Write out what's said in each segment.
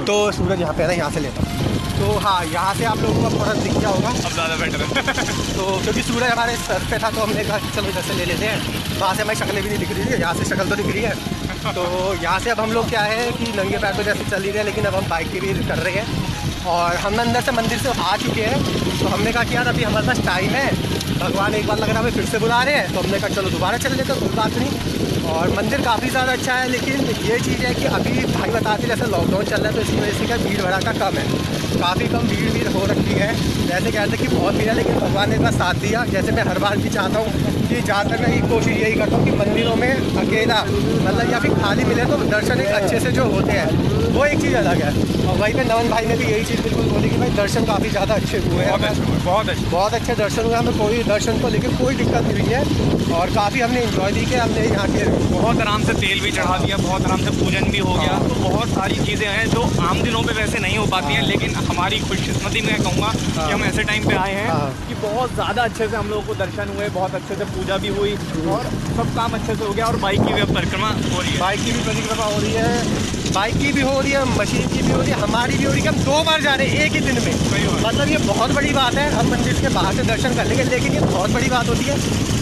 तो सूरज यहाँ पे है ना, यहाँ से लेता हूँ। तो हाँ, यहाँ से आप लोगों को थोड़ा दिख गया होगा, अब ज़्यादा बेटर है। तो क्योंकि सूरज हमारे सर पे था तो हमने कहा चलो इधर से ले लेते हैं। वहाँ से हमारी शक्लें भी नहीं दिख रही थी, यहाँ से शक्ल तो दिख रही है। तो यहाँ से अब हम लोग क्या है कि नंगे पैर तो जैसे चल ही रहे हैं, लेकिन अब हम बाइक की भी कर रहे हैं। और हम अंदर से मंदिर से आ चुके हैं, तो हमने कहा कि यार अभी हमारे पास टाइम है, भगवान एक बार लग रहा है हमें फिर से बुला रहे हैं, तो हमने कहा चलो दोबारा चल लेते, कोई बात नहीं। और मंदिर काफ़ी ज़्यादा अच्छा है, लेकिन ये चीज़ है कि अभी भाई बताते जैसे लॉकडाउन चल रहा है, तो इसकी वजह से क्या भीड़ भड़ाका कम है, काफ़ी कम भीड़ हो रखी है। जैसे कहते हैं कि बहुत भीड़ है, लेकिन भगवान ने इतना साथ दिया। जैसे मैं हर बार भी चाहता हूँ कि ज़्यादातर मैं कोशिश यही करता हूँ कि मंदिरों में अकेला मतलब या फिर खाली मिले तो दर्शन एक अच्छे से जो होते हैं वो एक चीज़ अलग है। और वहीं पे नवन भाई ने भी यही चीज़ बिल्कुल बोली कि भाई दर्शन काफ़ी ज़्यादा अच्छे हुए हैं, बहुत अच्छे दर्शन हुए, हमें कोई दर्शन को लेकर कोई दिक्कत नहीं हुई है। और काफ़ी हमने इन्जॉय भी किया, हमने यहाँ के बहुत आराम से तेल भी चढ़ा दिया, बहुत आराम से पूजन भी हो गया। तो बहुत सारी चीज़ें हैं जो आम दिनों पे वैसे नहीं हो पाती हैं, लेकिन हमारी खुशकिस्मती मैं कहूँगा कि हम ऐसे टाइम पे आए हैं कि बहुत ज़्यादा अच्छे से हम लोगों को दर्शन हुए, बहुत अच्छे से पूजा भी हुई और सब काम अच्छे से हो गया। और बाइक की भी अब परिक्रमा हो रही है, बाइक की भी परिक्रमा हो रही है, बाइक की भी हो रही है, मशीन की भी हो रही है, हमारी भी हो रही है। हम 2 बार जा रहे हैं एक ही दिन में, मतलब ये बहुत बड़ी बात है। हम मंदिर के बाहर से दर्शन कर लेंगे, लेकिन ये बहुत बड़ी बात होती है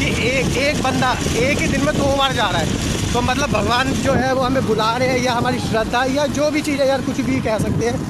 कि एक बंदा एक ही दिन में 2 बार जा रहा है। तो मतलब भगवान जो है वो हमें बुला रहे हैं, या हमारी श्रद्धा या जो भी चीज़ है यार, कुछ भी कह सकते हैं,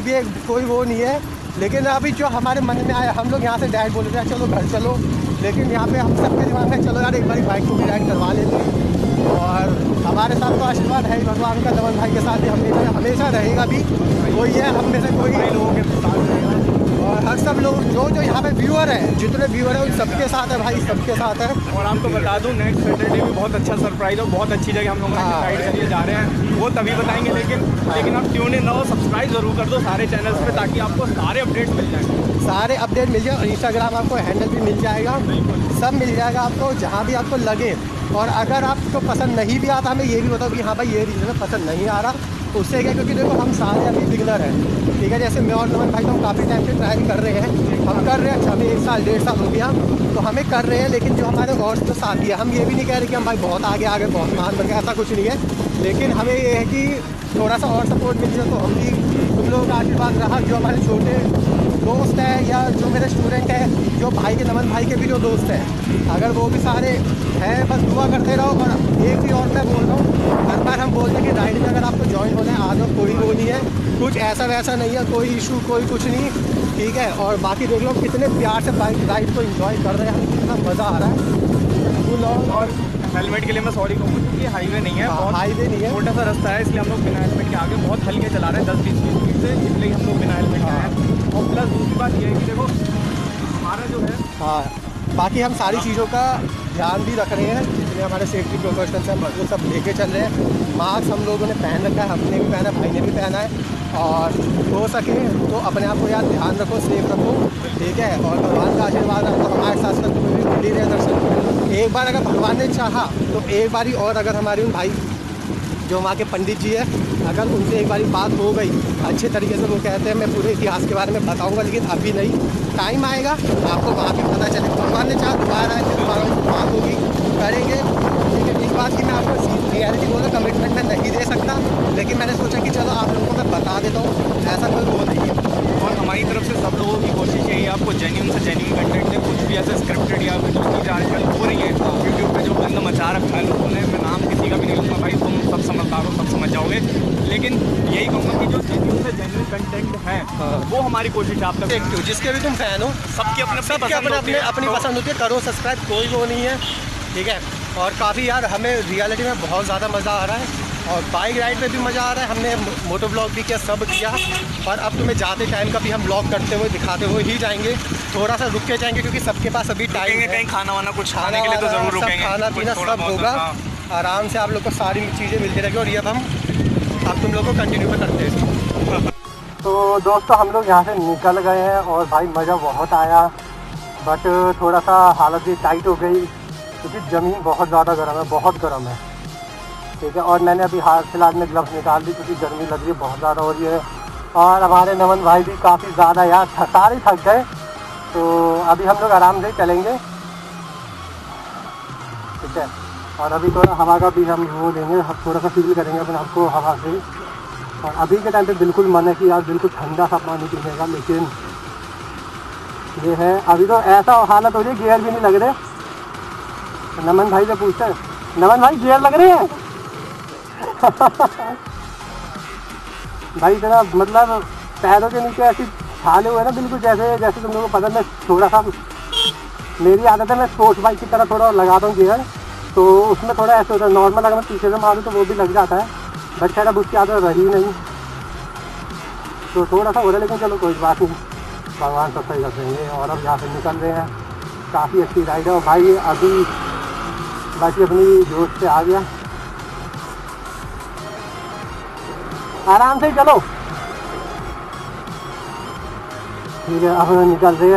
कोई वो नहीं है। लेकिन अभी जो हमारे मन में आया, हम लोग यहाँ से डायरेक्ट बोल रहे हैं चलो घर चलो, लेकिन यहाँ पे हम सबके दिमाग में चलो यार एक बार बाइक को भी राइड करवा लेते हैं। और हमारे साथ तो आशीर्वाद है भगवान का, नवन भाई के साथ भी हमेशा रहेगा भी, वही है हम में से कोई लोगों के साथ रहेगा। और हर सब लोग जो यहाँ पे व्यूअर है, जितने व्यूअर है उन सबके साथ है भाई, सबके साथ है। और आपको बता दूं नेक्स्ट सैटरडे भी बहुत अच्छा सरप्राइज और बहुत अच्छी जगह हम लोग डिसाइड करिए जा रहे हैं, वो तभी बताएंगे। लेकिन आप ट्यून इन रहो, सब्सक्राइब जरूर कर दो सारे चैनल्स पे, ताकि आपको सारे अपडेट्स मिल जाएंगे, सारे अपडेट मिल जाए। और इंस्टाग्राम आपको हैंडल भी मिल जाएगा, सब मिल जाएगा आपको जहाँ भी आपको लगे। और अगर आपको पसंद नहीं भी आता, हमें ये भी बताओ कि हाँ भाई ये रीज़न पसंद नहीं आ रहा, उससे क्या, क्योंकि देखो हम सारे अभी बिगनर हैं, ठीक है। जैसे मैं और नमन भाई तो हम काफ़ी टाइम से ट्राई कर रहे हैं, हम कर रहे हैं, अच्छा हमें 1 साल 1.5 साल हो गया, तो हमें कर रहे हैं। लेकिन जो हमारे और जो साथी है, हम ये भी नहीं कह रहे कि हम भाई बहुत आगे बहुत महान बन गए, ऐसा कुछ नहीं है। लेकिन हमें ये है कि थोड़ा सा और सपोर्ट मिल जाए, तो हम भी तुम लोगों का आशीर्वाद रहा। जो हमारे छोटे दोस्त है या जो मेरे स्टूडेंट है, जो भाई के नमन भाई के भी जो दोस्त हैं, अगर वो भी सारे हैं, बस दुआ करते रहो। और एक भी और मैं बोल रहा हूँ, हर बार हम बोलते हैं कि राइड में अगर आपको ज्वाइन होना है आ जाओ, कोई वो नहीं है, कुछ ऐसा वैसा नहीं है, कोई इशू कोई कुछ नहीं, ठीक है। और बाकी देख लो कितने प्यार से बाइक राइड को एंजॉय कर रहे हैं हम, कितना मज़ा आ रहा है। और हेलमेट के लिए मैं सॉरी कहूँगा क्योंकि हाईवे नहीं है, बहुत हाईवे नहीं है, छोटा सा रास्ता है, इसलिए हम लोग बिना हेलमेट के आगे बहुत हल्के चला रहे हैं 10-20 स्पीड से, इसलिए हम लोग बिना हेलमेट के आए हैं। और प्लस दूसरी बात ये है कि देखो हमारा जो है, हाँ बाकी हम सारी चीज़ों का ध्यान भी रख रहे हैं, जितने हमारे सेफ्टी प्रिकॉशंस हैं वो सब लेके चल रहे हैं। मास्क हम लोगों ने पहन रखा है, हमने भी पहना है, भाई ने भी पहना है। और हो सके तो अपने आप को यार ध्यान रखो, सेफ रखो, ठीक है। और भगवान का आशीर्वाद है तो हमारे साथ साथ तुम्हें भी मिल रहे दर्शन। एक बार अगर भगवान ने चाहा तो एक बारी और, अगर हमारे उन भाई जो वहाँ के पंडित जी है, अगर उनसे एक बारी बात हो गई अच्छे तरीके से, वो कहते हैं मैं पूरे इतिहास के बारे में बताऊंगा, लेकिन अभी नहीं, टाइम आएगा आपको वहाँ भी पता चलेगा। भगवान ने चाहा दोबारा आए, दोबारा बात होगी, करेंगे, ठीक है। इस बात की मैं आपको रियलिटी बोल रहा, कमिटमेंट मैं नहीं दे सकता, लेकिन मैंने सोचा कि चलो आप लोगों को मैं बता देता हूँ, ऐसा कोई वो नहीं है। और हमारी तरफ से सब लोगों की कोशिश यही है आपको जेन्युइन से जेन्युइन कंटेंट दे, कुछ भी ऐसे स्क्रिप्टेड या जो चीज़ आजकल हो रही है यूट्यूब पे, जो गंद मचा रखा है लोगों ने, मैं नाम किसी का भी नहीं लूँगा भाई, तुम सब समझदार हो, सब समझ जाओगे। लेकिन यही कहूँगा कि जो जेन्युइन से जेन्युइन कंटेंट है वो हमारी कोशिश आप तक, जिसके भी तुम फैन हो, सबके अपनी पसंद होती है, करो सब्सक्राइब, कोई वो नहीं है, ठीक है। और काफ़ी यार हमें रियलिटी में बहुत ज़्यादा मज़ा आ रहा है, और बाइक राइड पे भी मज़ा आ रहा है। हमने मोटो ब्लॉग भी किया, सब किया, और अब तुम्हें जाते टाइम का भी हम ब्लॉग करते हुए दिखाते हुए ही जाएंगे। थोड़ा सा रुक के जाएंगे क्योंकि सबके पास अभी टाइम है, कहीं खाना वाना कुछ खाने के लिए तो ज़रूर रुकेंगे, खाना पीना सब होगा, आराम से आप लोग को सारी चीज़ें मिलती रहेगी। और ये अब तुम लोग को कंटिन्यू पे करते हैं। तो दोस्तों हम लोग यहाँ से निकल गए हैं, और भाई मज़ा बहुत आया, बट थोड़ा सा हालत भी टाइट हो गई क्योंकि ज़मीन बहुत ज़्यादा गर्म है, बहुत गर्म है, ठीक है। और मैंने अभी हाल फिलहाल में ग्लव्स निकाल दी क्योंकि गर्मी लग रही है, बहुत ज़्यादा हो रही है। और हमारे नमन भाई भी काफ़ी ज़्यादा यार सारे थक गए, तो अभी हम लोग आराम से चलेंगे, ठीक है। और अभी थोड़ा हवा का भी हम वो लेंगे, थोड़ा सा फील करेंगे अपने आपको हवा से, और अभी के टाइम पे बिल्कुल मन है कि यार बिल्कुल ठंडा सा पानी पीने का, लेकिन ये है अभी तो ऐसा हालत हो रही है गियर भी नहीं लग रहे। नमन भाई से पूछते हैं, नमन भाई गियर लग रहे हैं? भाई तेरा मतलब पैरों के नीचे ऐसी छाले हुए ना बिल्कुल जैसे जैसे तुम लोगों को पता। मैं थोड़ा सा, मेरी आदत है मैं स्पोर्ट्स बाइक की तरह थोड़ा लगाता हूँ गियर, तो उसमें थोड़ा ऐसे होता है। नॉर्मल अगर मैं पीछे से मारूँ तो वो भी लग जाता है, बट शायद अब उसकी आदत रही नहीं, तो थोड़ा सा हो रहा है। लेकिन चलो कोई बात नहीं, भगवान सब सही कर देंगे। और अब यहाँ से निकल रहे हैं, काफ़ी अच्छी राइड है। और भाई अभी बाकी अपनी जोश से आ गया, आराम से चलो। ठीक है, अब निकल रहे हैं।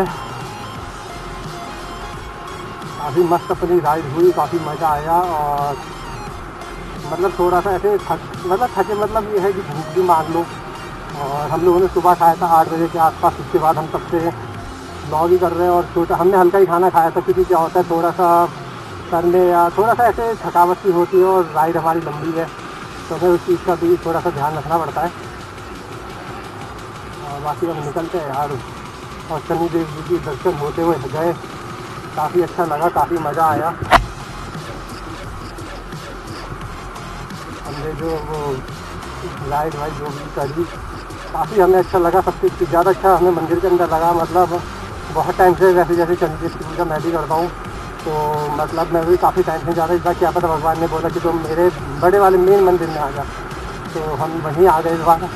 काफ़ी मस्त अपनी राइड हुई, काफ़ी मज़ा आया। और मतलब थोड़ा सा ऐसे थके मतलब ये है कि भूख भी मान लो। और हम लोगों ने सुबह खाया था 8 बजे के आसपास, उसके बाद हम सबसे ब्लॉग ही कर रहे हैं। और छोटा हमने हल्का ही खाना खाया था, क्योंकि क्या होता है थोड़ा सा करने या थोड़ा सा ऐसे थकावट सी होती है और राइड हमारी लंबी है, तो हमें उस चीज़ का भी थोड़ा सा ध्यान रखना पड़ता है। और बाकी हम निकलते हैं यार। और शनिदेव जी की दर्शन होते हुए गए, काफ़ी अच्छा लगा, काफ़ी मज़ा आया। हमने जो वो राइड वाइड जो भी करी, काफ़ी हमें अच्छा लगा। सबसे ज़्यादा अच्छा हमें मंदिर के अंदर लगा। मतलब बहुत टाइम से वैसे जैसे चंडीगढ़ की पूजा मैं भी करता हूँ, तो मतलब मैं भी काफ़ी टाइम से जा रहा। इस बार क्या पता भगवान ने बोला कि तुम मेरे बड़े वाले मेन मंदिर में आ जा, तो हम वहीं आ गए इस बार।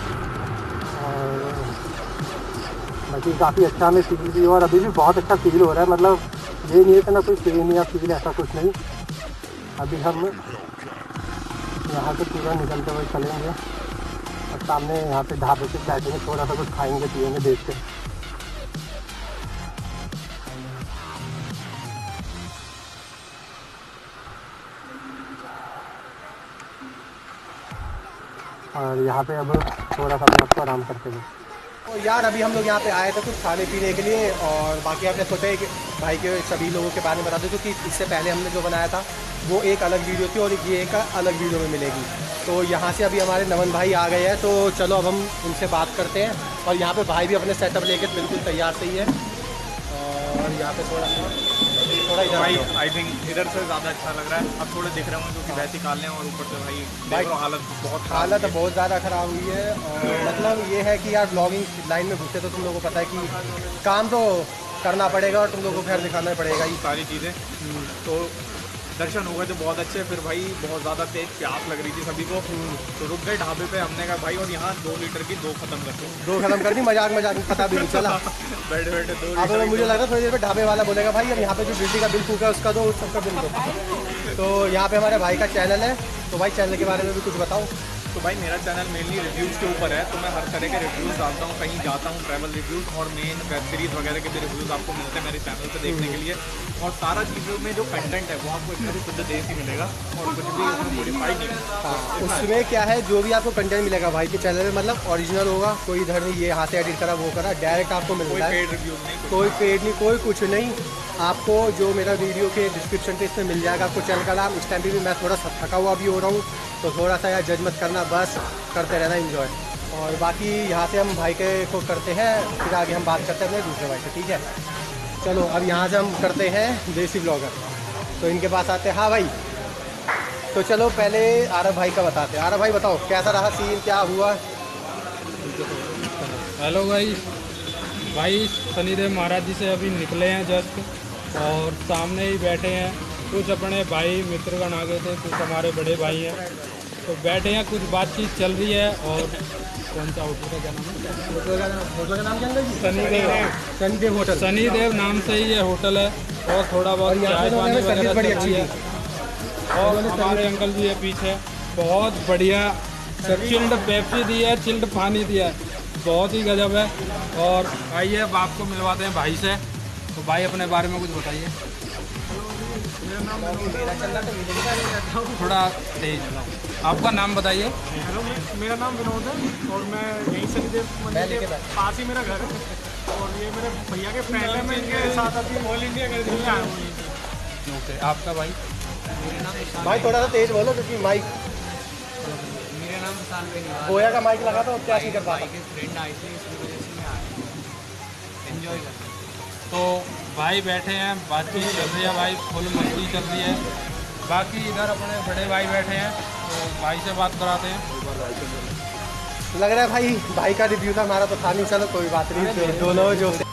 और बाकी काफ़ी अच्छा हमें फील भी, और अभी भी बहुत अच्छा फील हो रहा है। मतलब ये नहीं है कि ना कोई पेन या फील, ऐसा कुछ नहीं। अभी हम यहाँ से पूरा निकलते हुए चलेंगे और सामने यहाँ पे ढाबे पे बैठेंगे, थोड़ा सा कुछ खाएंगे पिएंगे देखते हैं। और यहाँ पे अब थोड़ा सा अपने आपको आराम करते हुए, तो यार अभी हम लोग यहाँ पे आए थे कुछ खाने पीने के लिए। और बाकी आपने सोचा है कि भाई के सभी लोगों के बारे में बता दो, क्योंकि इससे पहले हमने जो बनाया था वो एक अलग वीडियो थी और ये एक अलग वीडियो में मिलेगी। तो यहाँ से अभी हमारे नमन भाई आ गए हैं, तो चलो अब हम उनसे बात करते हैं। और यहाँ पे भाई भी अपने सेटअप लेके बिल्कुल तैयार से ही है। और यहाँ पे थोड़ा इधर भाई आई थिंक इधर से ज़्यादा अच्छा लग रहा है। अब थोड़े दिख रहे होंगे क्योंकि वैसे काले हैं, और ऊपर से भाई हालत बहुत ज़्यादा ख़राब हुई है। और मतलब ये है कि यार ब्लॉगिंग लाइन में घुसे तो तुम लोगों को पता है कि काम तो करना पड़ेगा और तुम लोगों को फिर दिखाना पड़ेगा ये सारी चीज़ें। तो दर्शन हो गए थे बहुत अच्छे। फिर भाई बहुत ज़्यादा तेज प्यास लग रही थी सभी को, तो रुक गए ढाबे पे। हमने कहा भाई और यहाँ 2 लीटर की 2 खत्म कर दो, 2 खत्म कर दी। मजाक में पता भी नहीं चला। बैठे बैठे 2 अब मुझे लग रहा है थोड़ी देर में ढाबे वाला बोलेगा भाई अब यहाँ पे जो बिजली का बिल फूका है उसका दो, उस सबका बिल दो। तो यहाँ पे हमारे भाई का चैनल है, तो भाई चैनल के बारे में भी कुछ बताओ। तो भाई मेरा चैनल मेनली रिव्यूज़ के ऊपर है, तो मैं हर तरह के रिव्यूज़ डालता हूँ। कहीं जाता हूँ ट्रैवल रिव्यूज़, और मेन वेब सीरीज़ वगैरह के भी रिव्यूज़ आपको मिलते हैं मेरे चैनल पे देखने के लिए। और सारा चीज़ों में जो कंटेंट है वो आपको इतना भी शुद्ध देश ही मिलेगा, और कुछ भी उसमें मॉडिफाइड नहीं है। हाँ, उसमें क्या है जो भी आपको कंटेंट मिलेगा भाई के चैनल में, मतलब ओरिजिनल होगा। कोई इधर नहीं ये हाथ से एडिट करा वो करा, डायरेक्ट आपको मिलता है। पेड रिव्यूज़ नहीं, कोई पेड नहीं, कोई कुछ नहीं। आपको जो मेरा वीडियो के डिस्क्रिप्शन पे इसमें मिल जाएगा आपको चैनल का नाम। इस टाइम पे भी मैं थोड़ा सा थका हुआ भी हो रहा हूँ, तो थोड़ा सा यार जज मत करना, बस करते रहना एंजॉय। और बाकी यहाँ से हम भाई के को करते हैं, फिर आगे हम बात करते हैं अपने दूसरे भाई से, ठीक है। चलो अब यहाँ से हम करते हैं देसी ब्लॉगर, तो इनके पास आते हैं। हाँ भाई, तो चलो पहले आरव भाई का बताते हैं। आरव भाई बताओ कैसा रहा सीन, क्या हुआ? हेलो भाई शनिदेव महाराज जी से अभी निकले हैं जस्ट, और सामने ही बैठे हैं कुछ अपने भाई मित्रगण आ गए थे, कुछ हमारे बड़े भाई हैं, तो बैठे हैं, कुछ बातचीत चल रही है। और कौन सा होटल का क्या नाम है? होटल का नाम क्या है? शनिदेव होटल। शनिदेव नाम से ही ये होटल है। और थोड़ा बहुत चाय पानी वगैरह बड़ी अच्छी है। और हमारे अंकल जी है पीछे, बहुत बढ़िया चिल्ड पेप्सी दी है, चिल्ड पानी दिया है, बहुत ही गजब है। और आइए अब आपको मिलवाते हैं भाई से, तो भाई अपने बारे में कुछ बताइए। थोड़ा तेज, आपका नाम बताइए। हेलो, मेरा नाम विनोद है और मैं यहीं शनिदेव मंदिर के पास ही मेरा घर है। और ये मेरे भैया के फ्रेंड है, मैं इनके साथ अभी ऑल इंडिया कर दिया आया हूँ। ओके, आपका भाई? भाई थोड़ा सा तेज बोलो क्योंकि माइक। मेरा नाम साल पे नहीं हुआ। बोया का माइक लगा तो क्या नहीं कर पाता। भाई के फ्रेंड आए थे, इसकी वजह से मैं आया, एंजॉय कर रहा हूँ। तो भाई बैठे हैं, बातचीत चल रही है भाई, फुल मस्ती चल रही है। बाकी इधर अपने बड़े भाई बैठे हैं, तो भाई से बात कराते हैं। लग रहा है भाई का रिव्यू था, हमारा तो था नहीं। चलो कोई बात नहीं, दोनों जो